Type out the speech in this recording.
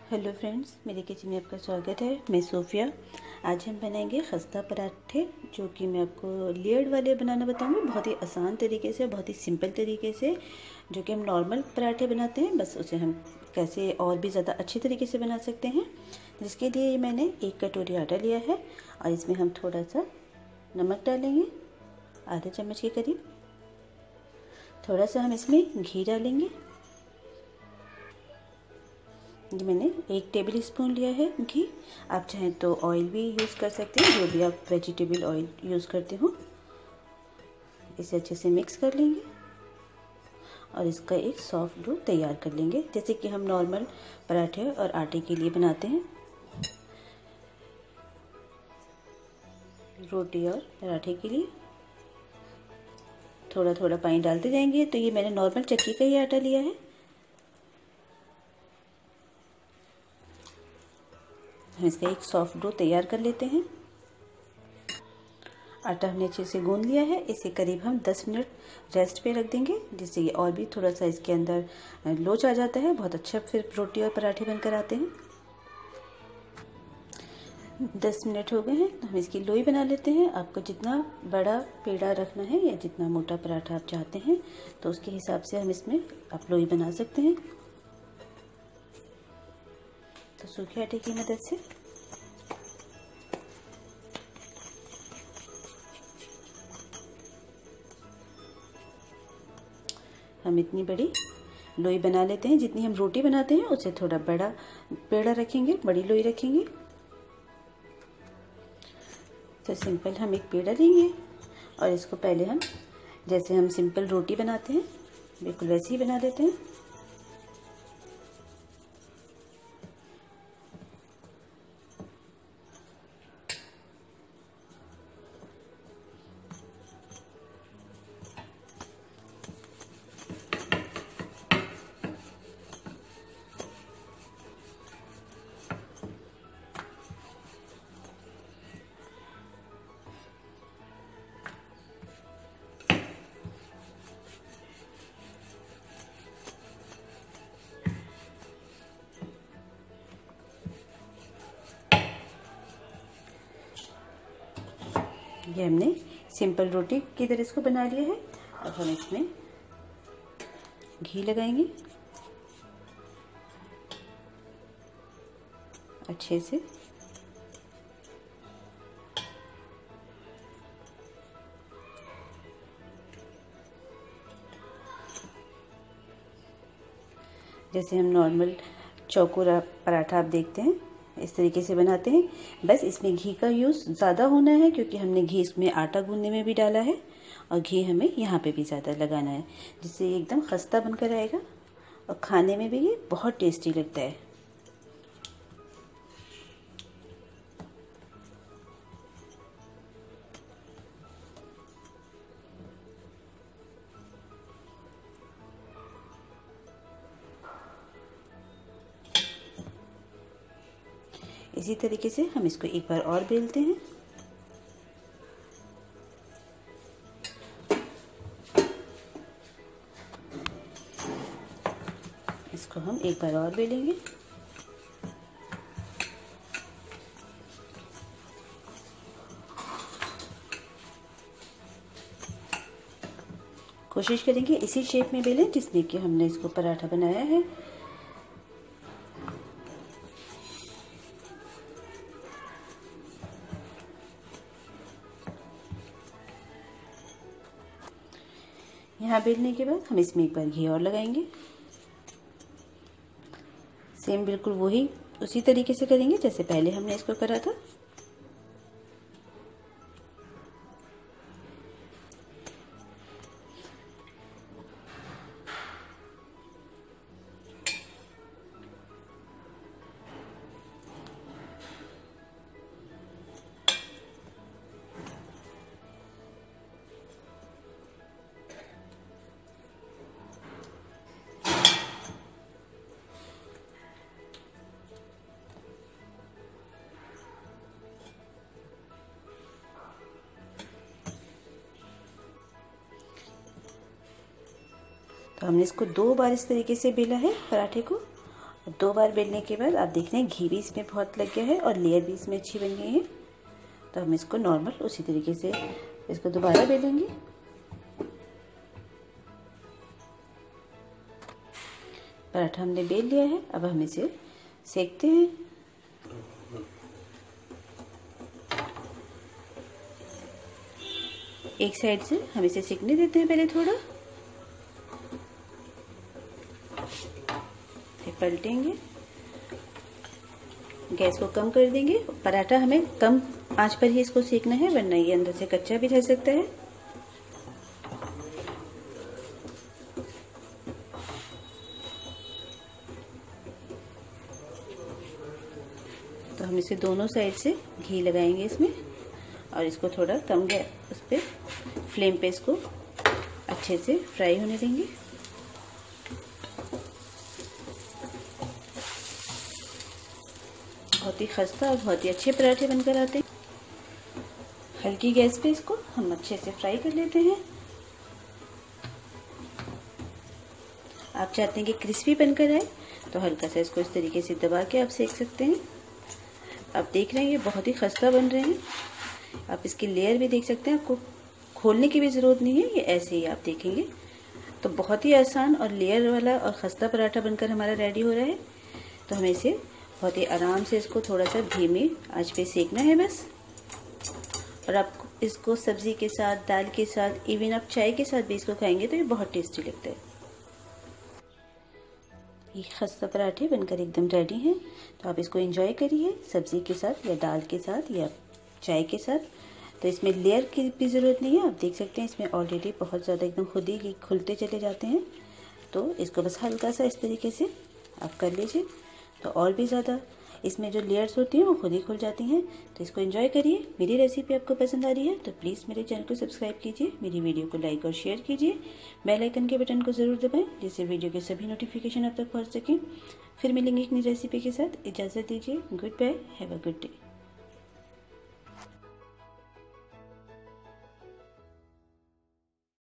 Hello friends, मेरे kitchen में आपका स्वागत है। मैं सोफिया। आज हम बनाएंगे खस्ता पराठे, जो कि मैं आपको लेयर्ड वाले बनाना बताऊंगी। बहुत ही आसान तरीके से, बहुत ही सिंपल तरीके से, जो कि हम नॉर्मल पराठे बनाते हैं, बस उसे हम कैसे और भी ज़्यादा अच्छी तरीके से बना सकते हैं। जिसके लिए मैंने 1 कटोरी आटा लिया है और इसमें हम थोड़ा सा नमक डालेंगे, आधा चम्मच के करीब। थोड़ा सा हम इसमें घी डालेंगे। ये मैंने 1 टेबल स्पून लिया है घी। आप चाहें तो ऑयल भी यूज़ कर सकते हैं, जो भी आप वेजिटेबल ऑयल यूज़ करते हो। इसे अच्छे से मिक्स कर लेंगे और इसका एक सॉफ्ट डो तैयार कर लेंगे, जैसे कि हम नॉर्मल पराठे और आटे के लिए बनाते हैं। रोटी और पराठे के लिए थोड़ा थोड़ा पानी डालते जाएंगे। तो ये मैंने नॉर्मल चक्की का ही आटा लिया है। हम इसका एक सॉफ्ट डो तैयार कर लेते हैं। आटा हमने अच्छे से गूंद लिया है। इसे करीब हम 10 मिनट रेस्ट पे रख देंगे, जिससे ये और भी थोड़ा सा इसके अंदर लोच आ जाता है। बहुत अच्छा फिर रोटी और पराठे बनकर आते हैं। 10 मिनट हो गए हैं, तो हम इसकी लोई बना लेते हैं। आपको जितना बड़ा पेड़ा रखना है या जितना मोटा पराठा आप चाहते हैं, तो उसके हिसाब से हम इसमें आप लोई बना सकते हैं। तो सूखे आटे की मदद से हम इतनी बड़ी लोई बना लेते हैं। जितनी हम रोटी बनाते हैं उससे थोड़ा बड़ा पेड़ा रखेंगे, बड़ी लोई रखेंगे। तो सिंपल हम एक पेड़ा लेंगे और इसको पहले हम, जैसे हम सिंपल रोटी बनाते हैं, बिल्कुल वैसे ही बना देते हैं। ये हमने सिंपल रोटी की तरह इसको बना लिया है। अब हम इसमें घी लगाएंगे अच्छे से। जैसे हम नॉर्मल चौकोर पराठा आप देखते हैं, इस तरीके से बनाते हैं। बस इसमें घी का यूज़ ज़्यादा होना है, क्योंकि हमने घी इसमें आटा गूंदने में भी डाला है और घी हमें यहाँ पे भी ज़्यादा लगाना है, जिससे ये एकदम खस्ता बनकर आएगा और खाने में भी ये बहुत टेस्टी लगता है। इसी तरीके से हम इसको एक बार और बेलते हैं। इसको हम एक बार और बेलेंगे। कोशिश करेंगे इसी शेप में बेलें जिसमें कि हमने इसको पराठा बनाया है। यहाँ बेलने के बाद हम इसमें एक बार घी और लगाएंगे। सेम बिल्कुल वही उसी तरीके से करेंगे जैसे पहले हमने इसको करा था। तो हमने इसको 2 बार इस तरीके से बेला है पराठे को, 2 बार बेलने के बाद आप देख रहे हैं घी भी इसमें बहुत लग गया है और लेयर भी इसमें अच्छी बन गई है। तो हम इसको नॉर्मल उसी तरीके से इसको दोबारा बेलेंगे। पराठा हमने बेल लिया है, अब हम इसे सेकते हैं। एक साइड से हम इसे सेकने देते हैं पहले थोड़ा, फिर पलटेंगे, गैस को कम कर देंगे। पराठा हमें कम आंच पर ही इसको सेकना है, वरना ये अंदर से कच्चा भी रह सकता है। तो हम इसे दोनों साइड से घी लगाएंगे इसमें और इसको थोड़ा कम गैस उस पर फ्लेम पे इसको अच्छे से फ्राई होने देंगे। बहुत ही खस्ता और बहुत ही अच्छे पराठे बनकर आते हैं। हल्की गैस पे इसको हम अच्छे से फ्राई कर लेते हैं। आप चाहते हैं कि क्रिस्पी बनकर आए तो हल्का सा इसको इस तरीके से दबा के आप सेक सकते हैं। आप देख रहे हैं ये बहुत ही खस्ता बन रहे हैं। आप इसकी लेयर भी देख सकते हैं, आपको खोलने की भी ज़रूरत नहीं है, ये ऐसे ही आप देखेंगे। तो बहुत ही आसान और लेयर वाला और खस्ता पराठा बनकर हमारा रेडी हो रहा है। तो हमें इसे बहुत ही आराम से इसको थोड़ा सा धीमी आंच पे सेकना है बस। और आप इसको सब्जी के साथ, दाल के साथ, इवन आप चाय के साथ भी इसको खाएंगे तो ये बहुत टेस्टी लगता है। ये खस्ता पराठे बनकर एकदम रेडी हैं। तो आप इसको एंजॉय करिए सब्जी के साथ या दाल के साथ या चाय के साथ। तो इसमें लेयर की भी ज़रूरत नहीं है, आप देख सकते हैं इसमें ऑलरेडी बहुत ज़्यादा एकदम खुद ही खुलते चले जाते हैं। तो इसको बस हल्का सा इस तरीके से आप कर लीजिए, तो और भी ज़्यादा इसमें जो लेयर्स होती हैं वो खुद ही खुल जाती हैं। तो इसको एंजॉय करिए। मेरी रेसिपी आपको पसंद आ रही है तो प्लीज़ मेरे चैनल को सब्सक्राइब कीजिए, मेरी वीडियो को लाइक और शेयर कीजिए, बेल आइकन के बटन को ज़रूर दबाएं जिससे वीडियो के सभी नोटिफिकेशन आप तक पहुँच सकें। फिर मिलेंगे एक नई रेसिपी के साथ। इजाज़त दीजिए। Good bye, have a good day.